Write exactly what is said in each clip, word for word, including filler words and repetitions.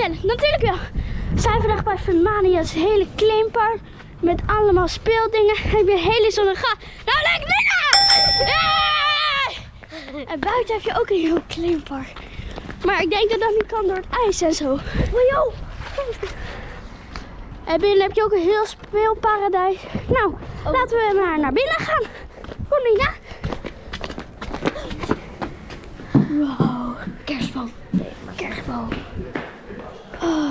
vertellen. Natuurlijk wel. We zijn vandaag bij Fermania's hele claimpark. Met allemaal speeldingen. Ik ben hele zonnig. Nou, lekker binnen! Yeah! En buiten heb je ook een heel claimpark. Maar ik denk dat dat niet kan door het ijs en zo. Oh, joh. En binnen heb je ook een heel speelparadijs. Nou, oh. Laten we maar naar binnen gaan. Kom Nina. Wow, kerstboom. Kerstboom. Oh.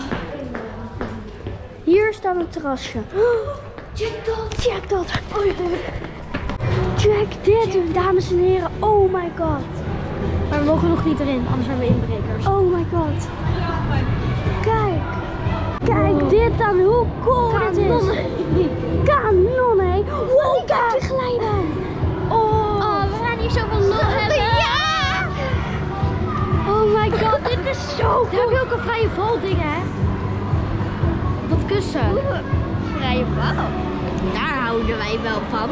Hier staat een terrasje. Oh, check dat. Check dat. Oh, ja. Check dit, dames en heren. Oh my god. Maar we mogen nog niet erin, anders zijn we inbrekers. Oh my god. Kijk. Kijk oh. Dit dan, hoe cool dit is. Kanon, hé. Wow, kijk die glijbaan. Oh. Oh, we gaan hier zoveel lol hebben. Ja. Oh my god, dit is zo cool. Daar heb je ook een vrije val ding, hè. Dat kussen. Oeh, vrije val. Daar houden wij wel van.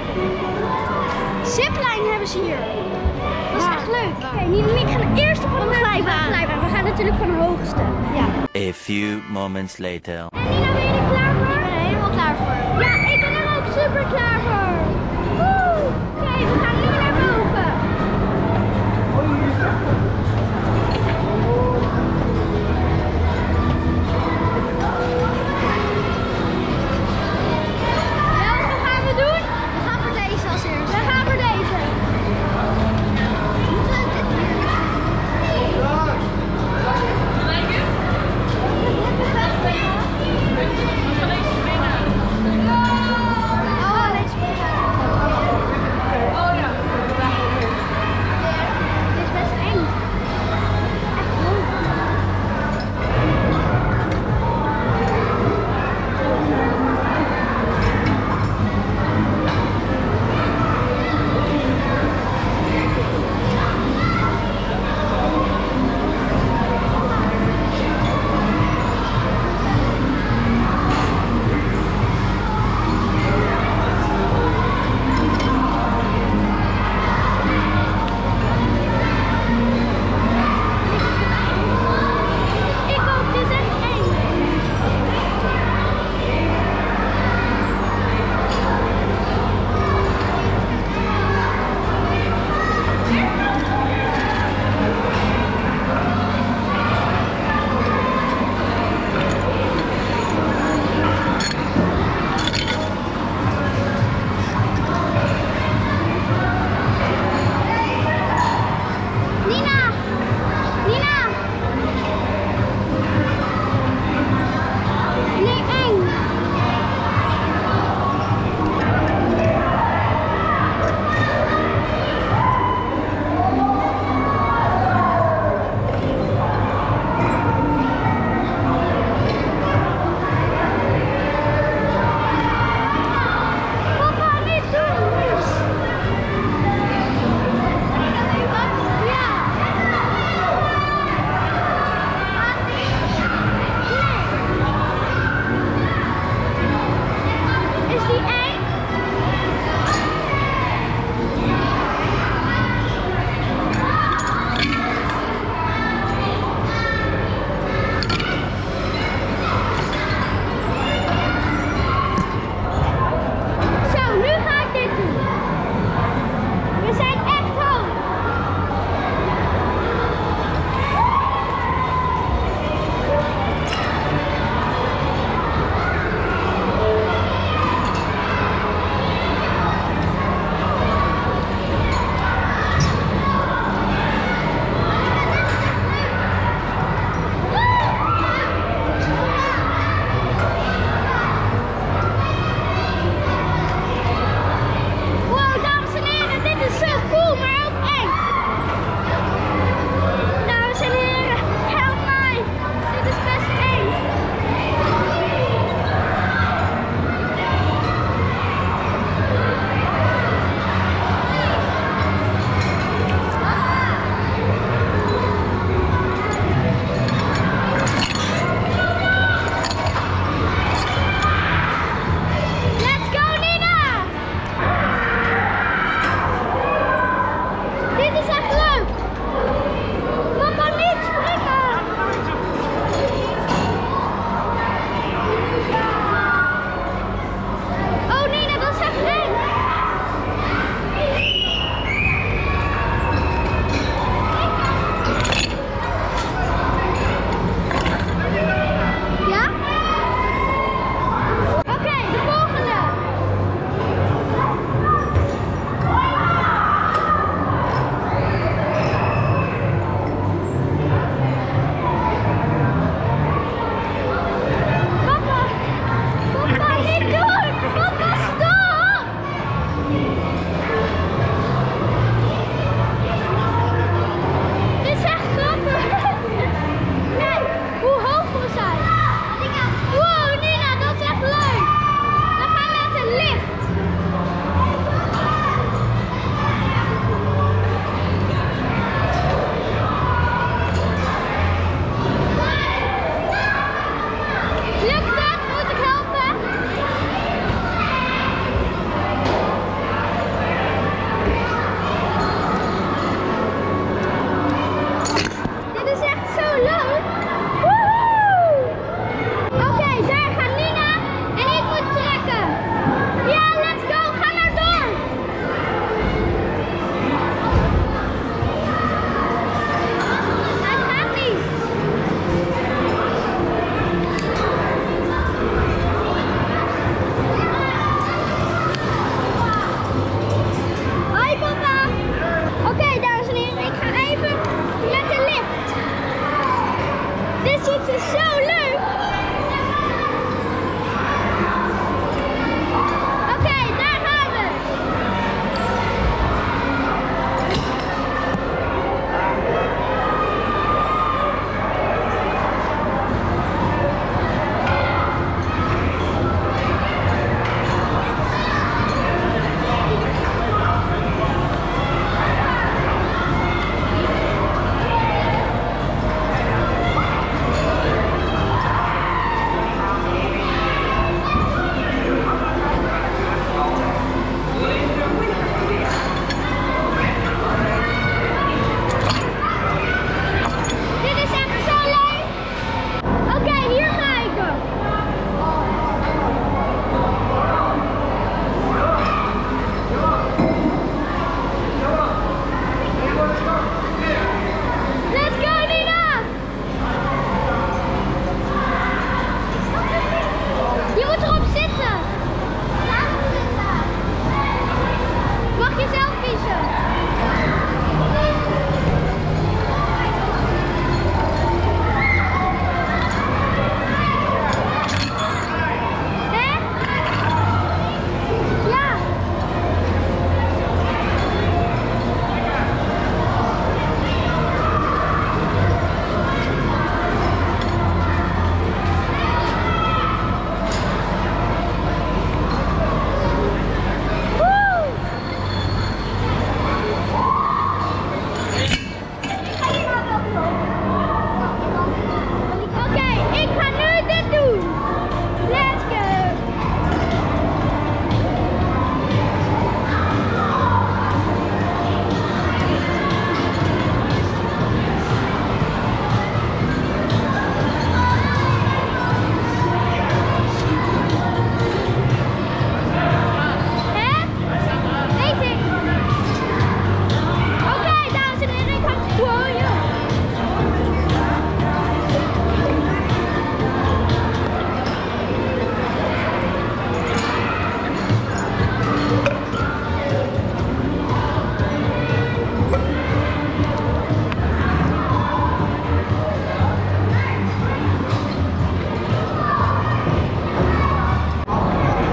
Zipline hebben ze hier. Dat is ja. echt leuk. Oké, okay, niet, niet gaan eerst van de glijbaan. We gaan natuurlijk van de hoogste. Ja. A few moments later. En Nina, ben je er klaar voor? Ik ben er helemaal klaar voor. Ja, ik ben er ook super klaar voor. Oké, okay, we gaan nu naar boven. Welke gaan we doen? We gaan voor deze als eerste. We gaan voor deze.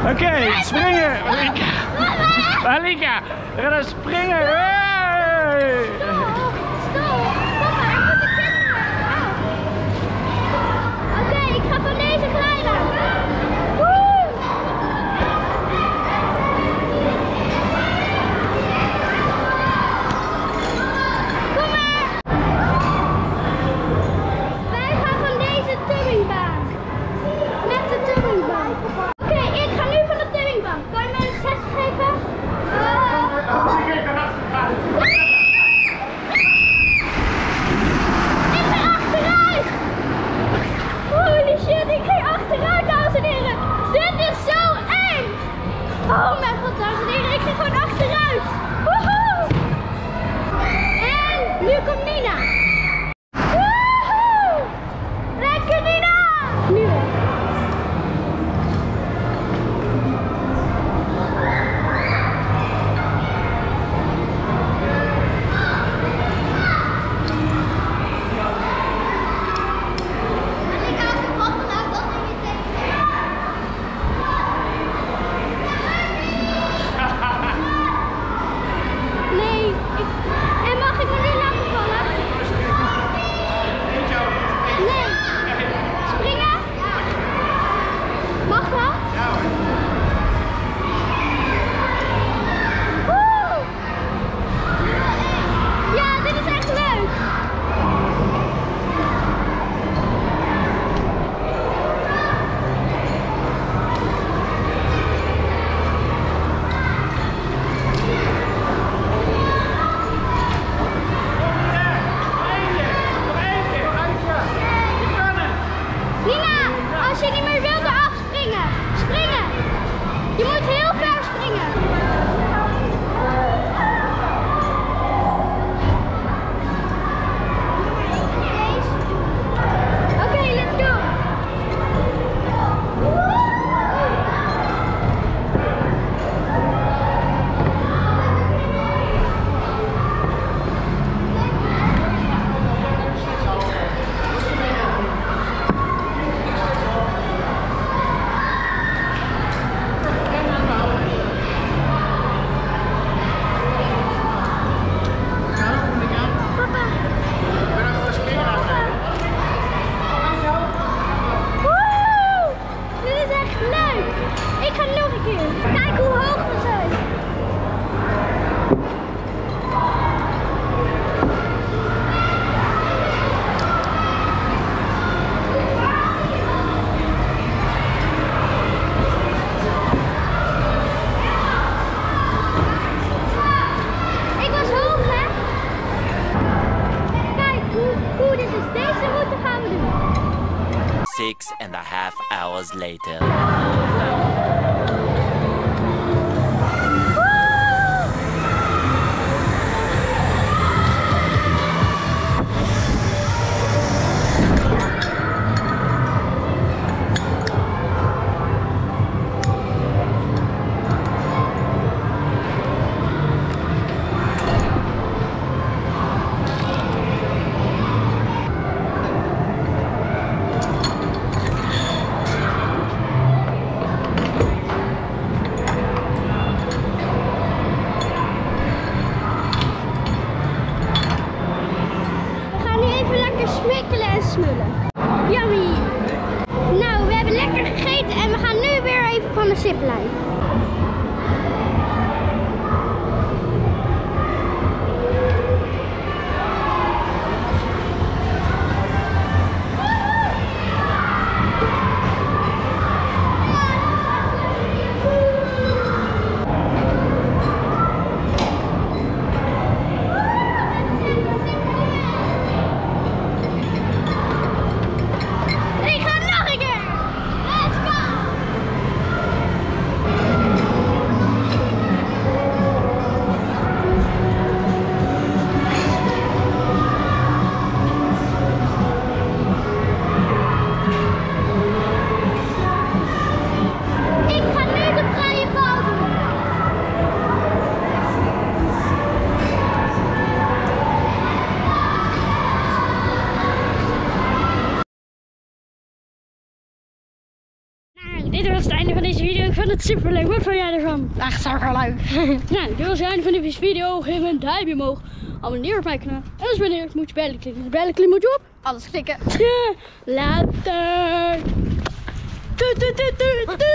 Oké, okay, springen! Malika! Malika! We gaan springen! Hey! Stop! Stop! Papa, ik moet de kinderen! Oké, okay, ik ga van deze glijden! Woe! Kom maar! Wij gaan van deze tubingbaan. Met de tubingbaan. Oké, okay, ik ga nu van de tubingbaan. Kan je mij een zes geven? Uh... Ik ben achteruit! Holy shit, ik ging achteruit, dames en heren! Dit is zo eng! Oh mijn god, dames en heren, ik ging gewoon achteruit! Woehoe! En nu komt Nina! Woehoe! Lekker Nina! Nu hè. Nee, ik... En mag ik me nu laten vallen? Nee. Springen? Mag dat? Woe! Ja, dit is echt leuk. Nina, als je niet meer wilt eraf springen, springen. Je moet heel ver springen. Oké, okay, let's go. Woe! Dit is echt leuk. Ik ga nog een keer. Kijk hoe hoog we zijn. Ik was hoog, hè? Kijk hoe, hoe dit is. Deze route gaan we doen. Six and a half hours later. We gaan nu even lekker smikkelen en smullen. Yummy! Nou, we hebben lekker gegeten en we gaan nu weer even van de ziplijn. Ik ga nog een keer! Let's go! dit was het einde van deze video. Ik vond het super leuk. Wat vond jij ervan? Echt super leuk. Nou, dit was het einde van deze video. Geef een duimpje omhoog. Abonneer op mijn kanaal. En als je bent, moet je bellen klikken. De bellen klikken moet je op. Alles klikken. Ja, later. Doei, doei, doei, doei, doei.